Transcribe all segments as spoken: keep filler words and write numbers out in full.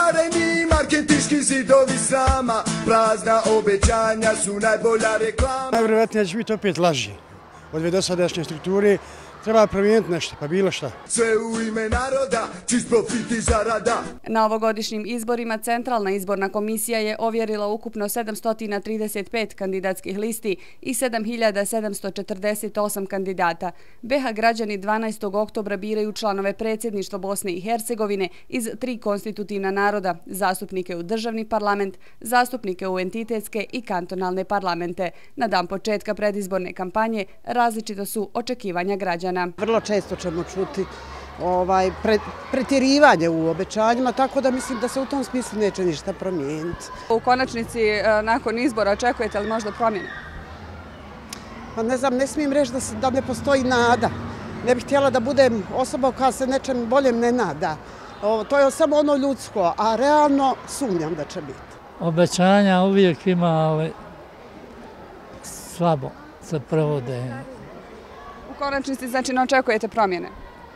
Šareni marketinški zidovi srama, prazna obećanja su najbolja reklama. Najvjerojatnije će biti opet laži od ove dosadašnje strukture. Treba promijeniti nešto, pa bilo šta. Sve u ime naroda, čist profit i zarada. Na ovogodišnjim izborima Centralna izborna komisija je ovjerila ukupno sedamsto trideset pet kandidatskih listi i sedam hiljada sedamsto četrdeset osam kandidata. B H građani dvanaestog oktobra biraju članove predsjedništva Bosne i Hercegovine iz tri konstitutivna naroda, zastupnike u državni parlament, zastupnike u entitetske i kantonalne parlamente. Na dan početka predizborne kampanje različito su očekivanja građana. Vrlo često ćemo čuti ovaj, pre, pretjerivanje u obećanjima, tako da mislim da se u tom smislu neće ništa promijeniti. U konačnici, nakon izbora, očekujete li možda promjene? Pa ne znam, ne smijem reći da, se, da ne postoji nada. Ne bih htjela da budem osoba koja se nečem boljem ne nada. O, to je samo ono ljudsko, a realno sumnjam da će biti. Obećanja uvijek ima, ali slabo se provode. U konačnici, znači, ne očekujete promjene?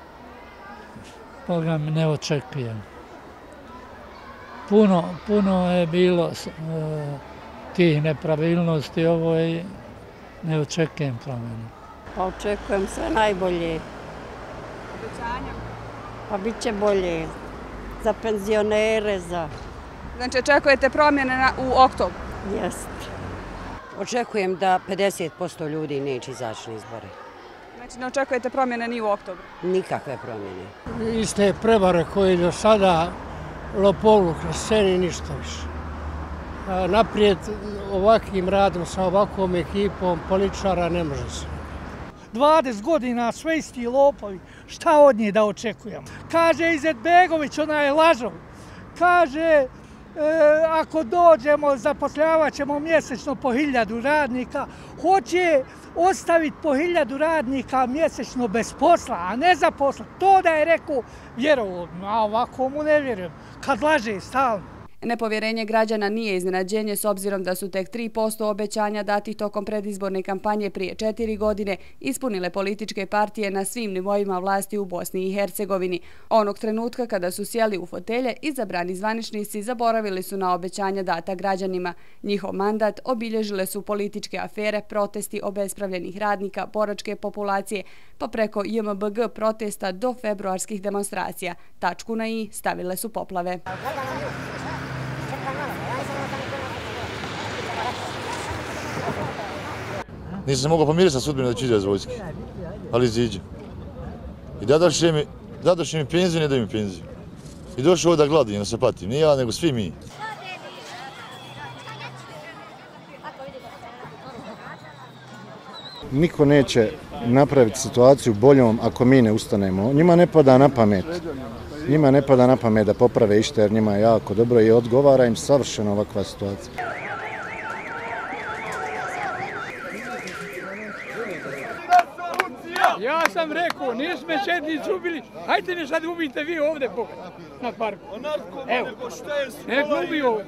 Boga mi ne očekujem. Puno, puno je bilo uh, tih nepravilnosti, ovo i ne očekujem promjene. Pa očekujem sve najbolje. Obećanja? Pa bit će bolje za penzionere, za... Znači, očekujete promjene na, u oktobru? Jest. Očekujem da pedeset posto ljudi neće izaći na izbore. Znači, ne očekujete promjene ni u oktobru? Nikakve promjene. Iste prevare koje do sada lopovluk na sceni, ništa više. Naprijed ovakvim radom sa ovakvom ekipom političara ne može se. dvadeset godina sve isti lopovi, šta od njih da očekujemo? Kaže Izetbegović, ona je lažov. Kaže, E, ako dođemo, zapošljavat ćemo mjesečno po hiljadu radnika, hoće ostaviti po hiljadu radnika mjesečno bez posla, a ne za posla. To da je rekao vjerovatno, a ovako mu ne vjerujem, kad laže stalno. Nepovjerenje građana nije iznenađenje s obzirom da su tek tri posto obećanja dati tokom predizborne kampanje prije četiri godine ispunile političke partije na svim nivoima vlasti u Bosni i Hercegovini. Onog trenutka kada su sjeli u fotelje, izabrani zvaničnici zaboravili su na obećanja data građanima. Njihov mandat obilježile su političke afere, protesti obespravljenih radnika, boračke populacije, pa preko J M B G protesta do februarskih demonstracija. Tačku na i stavile su poplave. Nisam se mogao pomiriti sa sudbinom da ću izaći iz vojske, ali iziđe. I dadoše mi, dadoše mi penziju, ne daju mi penziju. I došao ovdje da gladim, da se patim. Nije ja, nego svi mi. Niko neće napraviti situaciju boljom ako mi ne ustanemo. Njima ne pada na pamet. Njima ne pada na pamet da poprave išta jer njima je jako dobro i odgovara im savršeno ovakva situacija. Ja sam rekao, nismo me četni izubili, hajte ne sad ubijte vi ovdje na parku. Evo, nek ubiju ovdje.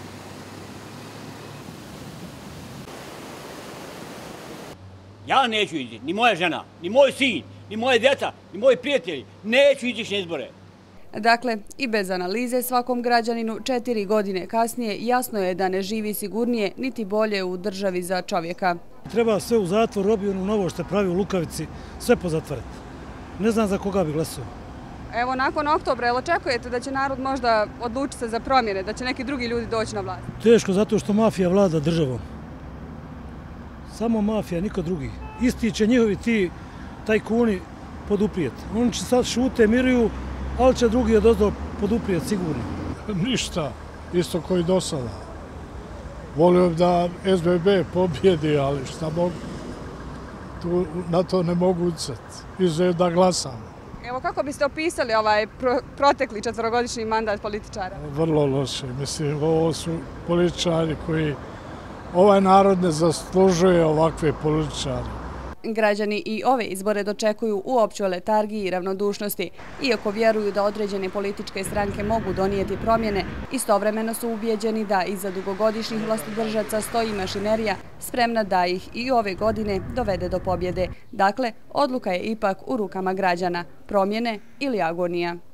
Ja neću ići, ni moja žena, ni moj sin, ni moje djeca, ni moji prijatelji, neću ići na izbore. Dakle, i bez analize svakom građaninu četiri godine kasnije jasno je da ne živi sigurnije niti bolje u državi za čovjeka. Treba sve u zatvor, robio ono novo što pravi u Lukavici, sve pozatvarati. Ne znam za koga bi glasao. Evo, nakon oktobra, jel očekujete da će narod možda odlučiti se za promjene, da će neki drugi ljudi doći na vlast? Teško, zato što mafija vlada državom. Samo mafija, niko drugi. Isti će njihovi ti tajkuni poduprijeti. Oni će sad šute, miruju, ali će drugi odozdo poduprijeti sigurno. Ništa, isto koji do sada. Volio da S B B pobjedi, ali šta mogu, tu, na to ne mogu ucati, izuzev da glasam. Evo, kako biste opisali ovaj pro, protekli četvorogodišnji mandat političara? Vrlo loše, mislim, ovo su političari koji, ovaj narod ne zaslužuje ovakve političare. Građani i ove izbore dočekuju u općoj letargiji i ravnodušnosti. Iako vjeruju da određene političke stranke mogu donijeti promjene, istovremeno su ubijeđeni da iza dugogodišnjih vlastodržaca stoji mašinerija spremna da ih i ove godine dovede do pobjede. Dakle, odluka je ipak u rukama građana, promjene ili agonija.